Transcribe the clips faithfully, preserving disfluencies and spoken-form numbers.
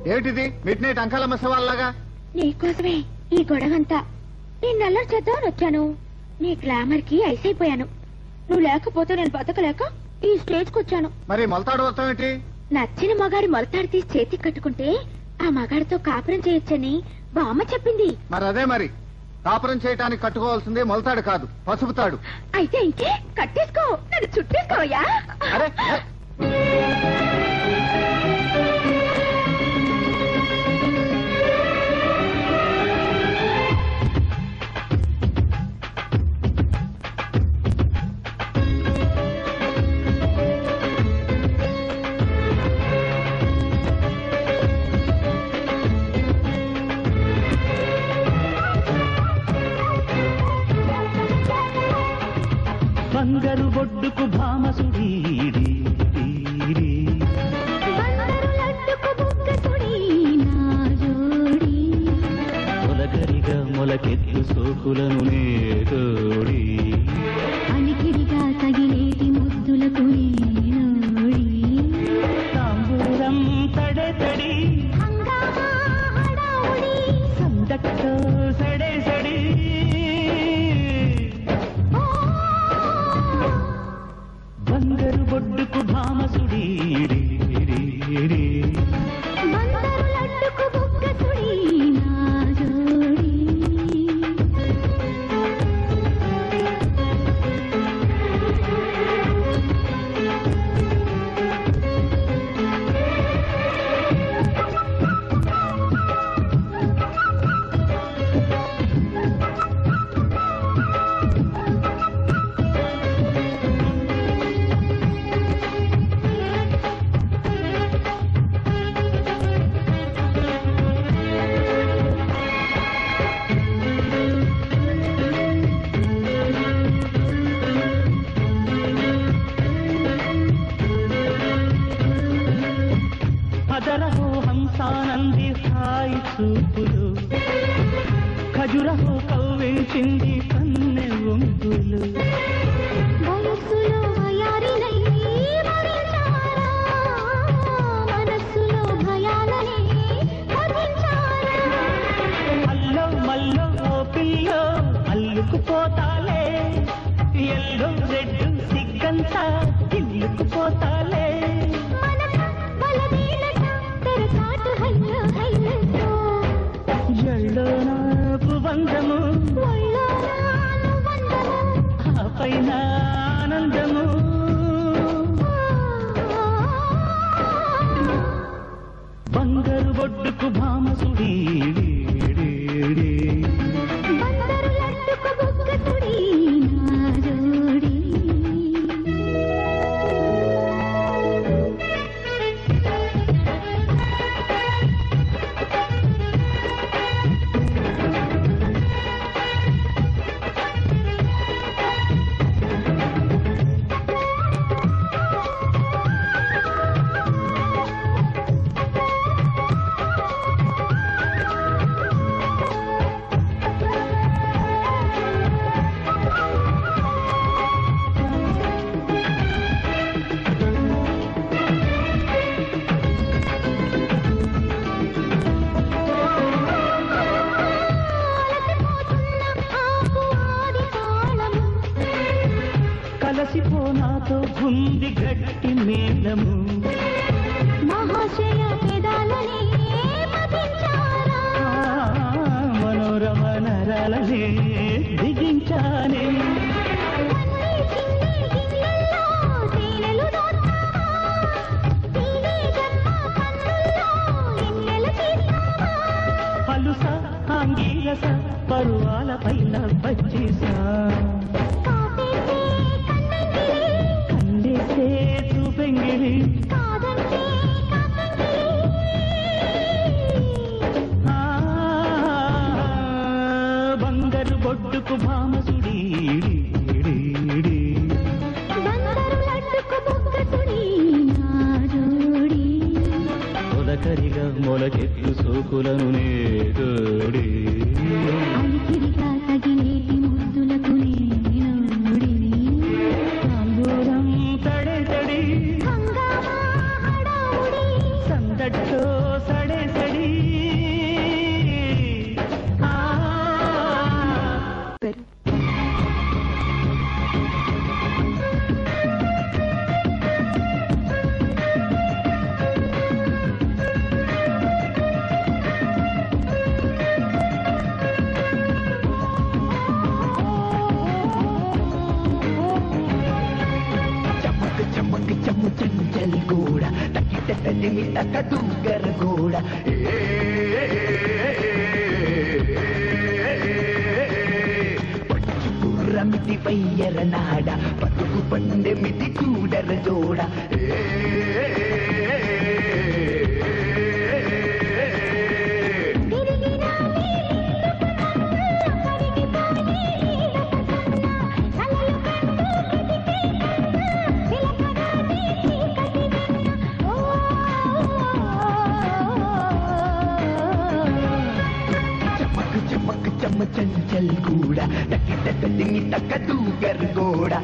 ఏమిటిది mid night Ankalamma సవాల్లాగా? నీకోసమే ఈ గొడవంతా. నేను అల్లరి చేద్దామని వచ్చాను. నీ గ్లామర్ కి ఐసైపోయాను. నువ్వు లేకపోతే నేను బతకలేక ఈ స్టేజ్ కు వచ్చాను. మరి మొలతాడు వస్తాం ఏంటి? నచ్చిన మగాడి మొలతాడు తీసి చేతికి కట్టుకుంటే ఆ మగాడితో కాపురం చేయొచ్చని బామ్మ చెప్పింది. మరి అదే మరి కాపురం చేయటానికి కట్టుకోవాల్సిందే మొలతాడు కాదు, పసుపుతాడు. అయితే ఇంకే కట్టేసుకో, నన్ను చుట్టేసుకోవయ్యా. అరే బంగారు బొడ్డుకు భామసుడి మొలకరిగా మొలకెత్తు సోకులను నేతోడి అలికిడిగా తగిలేటి ముద్దులకు తాంబూరం తడే తడి సందక్కో సడే సడి బంగారు బొడ్డుకు భామసుడి అదరహో హంసానంది హాయి చూపులు ఖజురహో కవ్వించింది కన్నె వంతులు అల్లో మల్లో ఓ పిల్లో అల్లుకుపోతాలే ఎల్లో రెడ్ సిగ్గంతా ఇల్లుకుపోతాలే బంధము ఆ పైన ఆనందము బంగారు బొడ్డుకు భామసుడి కలసిపోనాతో గుంది గట్టి మేళము మహాశయ పెదాలని మనోరమ నరాలనే దిగించానే పలుస ఆంగీరస పరువాల పైన పచ్చిసా చూపెంగిలి బంగారు బొడ్డుకు భామసుడి మొలకరిగా మొలకెత్తు సోకులను నేతోడి తగిలేటి ముద్దులకు తాంబూరం తడే తడి సందట్టో సడే సడే తగ్గిట తదిమి తక్క దూగర గోడ పచ్చుకుర్రమిటి వయ్యర నాడ పతుకు పండెమిటి చూడర జోడ चंचल कूड़ा टकी टकदिंगी तक दूगर गोड़ा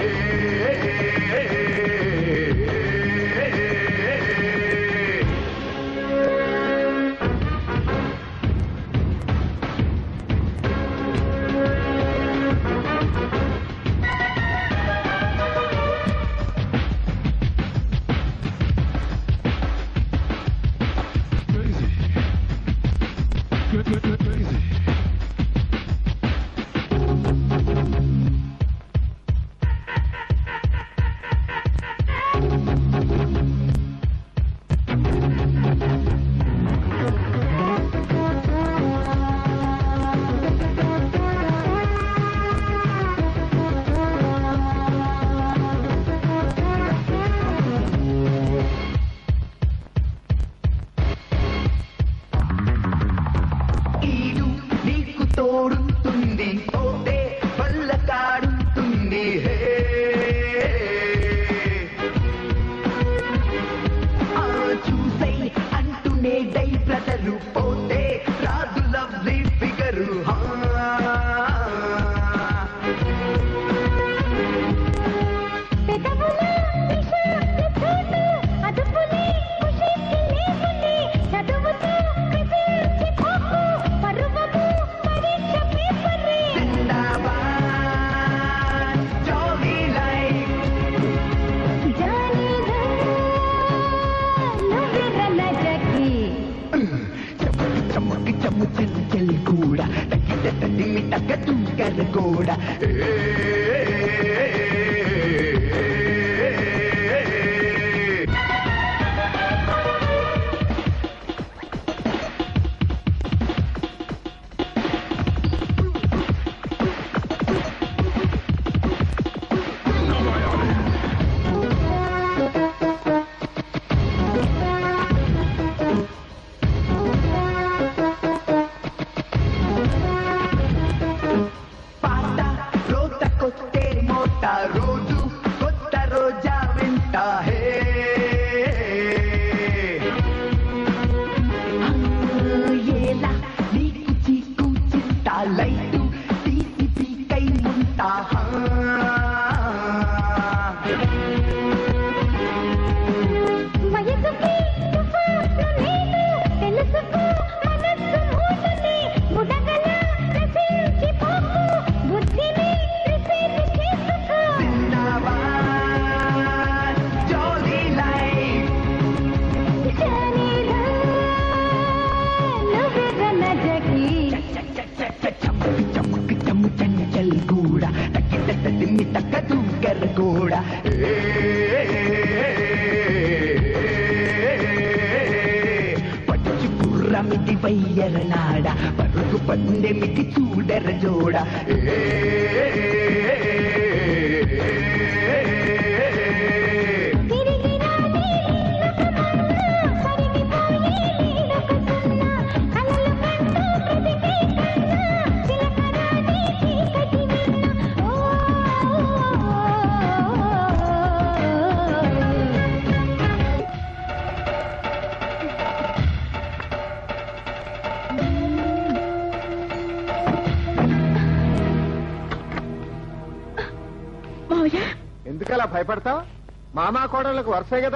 ఎందుకలా భయపడతావు? మామా కోడళ్లకు వరుసే కదా.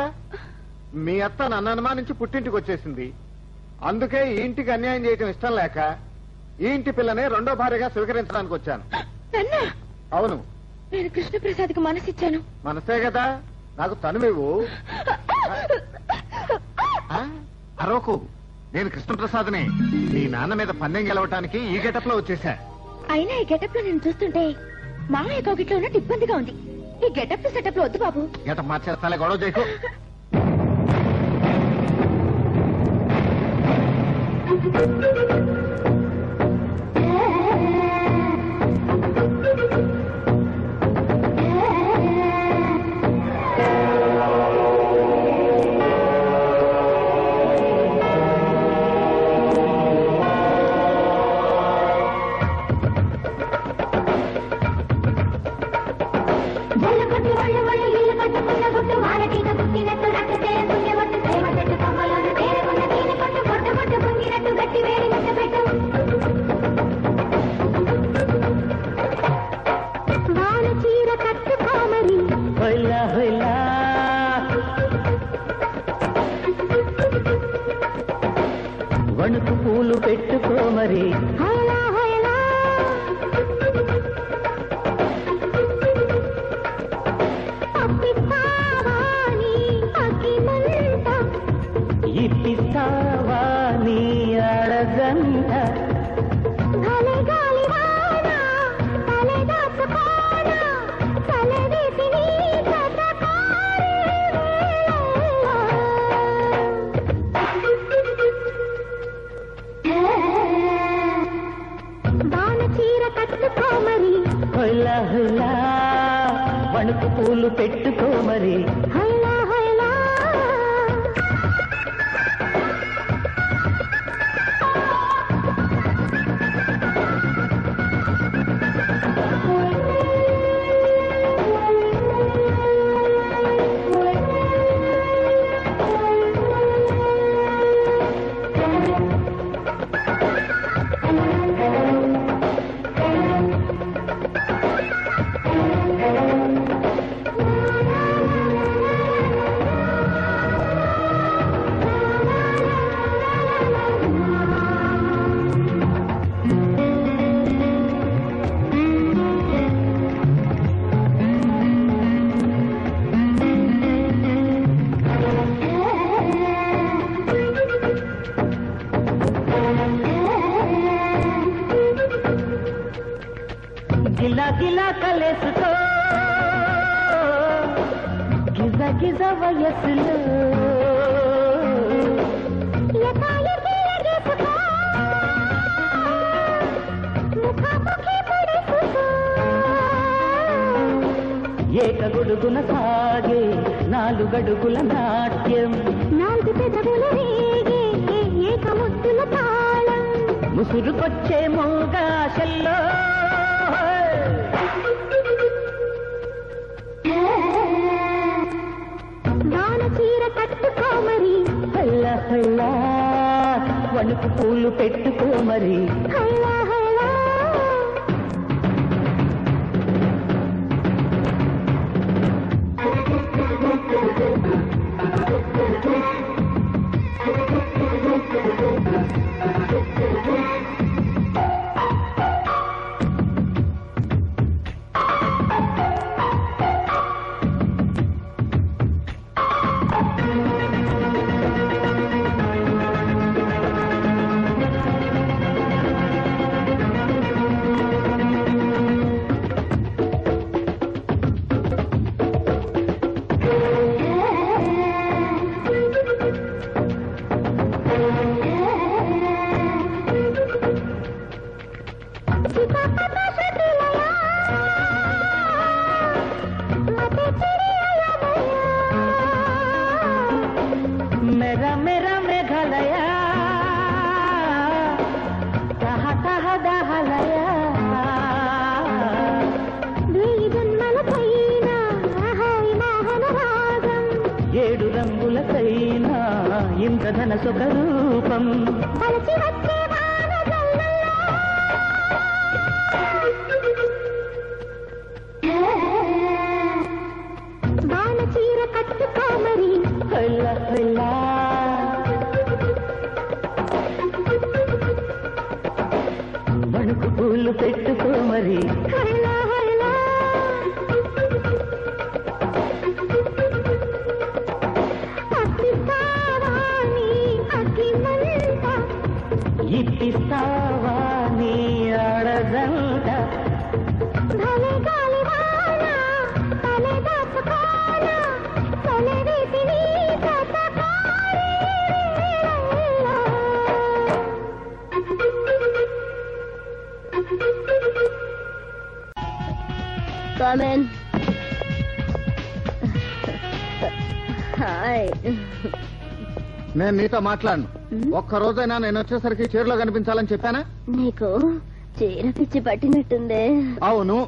మీ అత్త నన్ను అనుమానించి పుట్టింటికి వచ్చేసింది. అందుకే ఈ ఇంటికి అన్యాయం చేయటం ఇష్టం లేక ఈ ఇంటి పిల్లనే రెండో భార్యగా స్వీకరించడానికి వచ్చాను. అవును, నేను కృష్ణప్రసాద్ కి మనసిచ్చాను. మనసే కదా, నాకు తనువేవు. అరవకు, నేను కృష్ణప్రసాద్ని. నీ నాన్న మీద పందెం గెలవటానికి ఈ గెటప్ లో వచ్చేసా. అయినా ఈ గెటప్ లో నేను చూస్తుంటే మామయ్య కౌగిట్లో ఉన్నట్టు ఇబ్బందిగా ఉంది. ఈ గెటప్ సెటప్ లో వద్దు బాబు. గెటప్ మార్చేస్తాలే, గొడవ చేయకు. వణుకు పూలు పెట్టుకో మరి ఇప్పిస్తావా నీ అడగంట వణుకు పూలు పెట్టుకో మరి గిలా గిలా కలేసుకో గిజ గిజ వయసులో ఏకగొడుగున సాగే నాలుగడుగుల నాట్యం నాలుగు పెదవుల రేగే ఏకముద్దుల తాళం ముసురుకొచ్చే మోగాశల్లో వాన చీర కట్టుకో మరి హల్లా హల్లా వణుకు పూలు పెట్టుకో మరి హల్లా హల్లా मेरा मेरा मेघालया तह तह दहलया వేయి జన్మలకైనా హాయి మోహన రాగం ఏడు రంగులకైనా ఇంద్రధన సుఖ రూపం కలిసి వచ్చే వాన జల్లుల్లో వాన చీర కట్టుకో మరి హల్లా హల్లా వణుకు పూలు పెట్టుకో మరి హల్లా హల్లా అప్పిస్తావా నీ అగ్గిమంట ఇప్పిస్తావా నీ అడగంట భలే గాలి వాన తలే దాచుకోన తలే వీటిని కథకారి వేళల్లో కమెన్. హాయ్. నేను నీతో మాట్లాడను. ఒక్క రోజైనా నేను వచ్చేసరికి చీరలో కనిపించాలని చెప్పానా? నీకు చీర పిచ్చి పట్టినట్టుందే. అవును.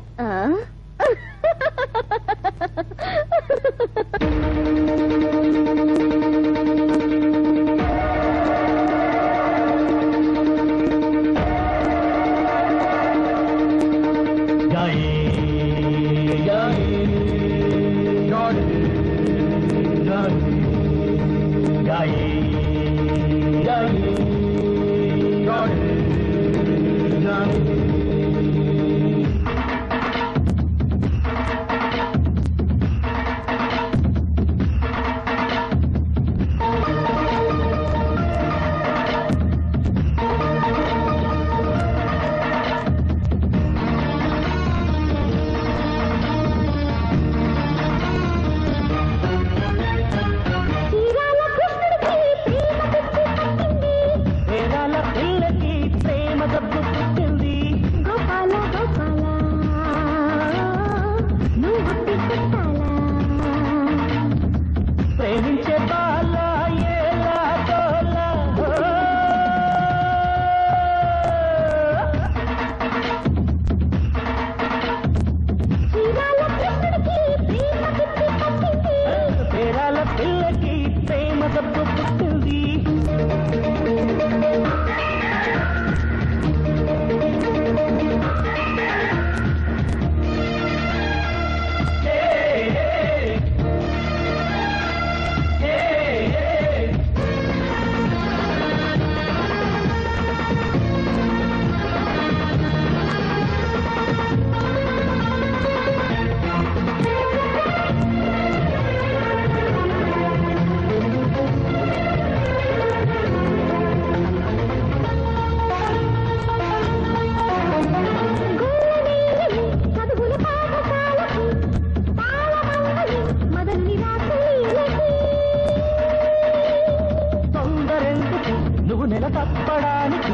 తప్పడానికి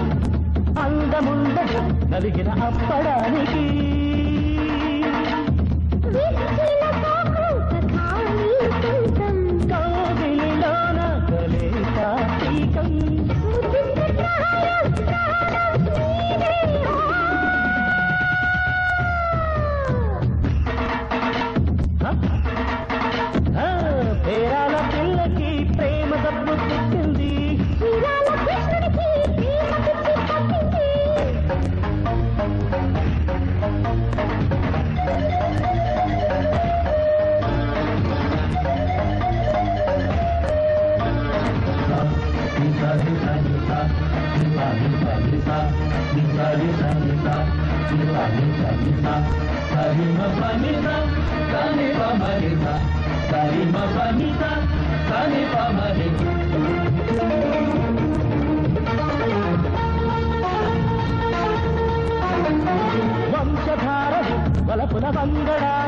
అందముండదు నలిగిన అప్పడానికి కౌగిలిలోన కలే కార్తీకం పేరాల పిల్లకి ప్రేమ దబ్బు పుట్టింది వంశధార వలపున వంగడా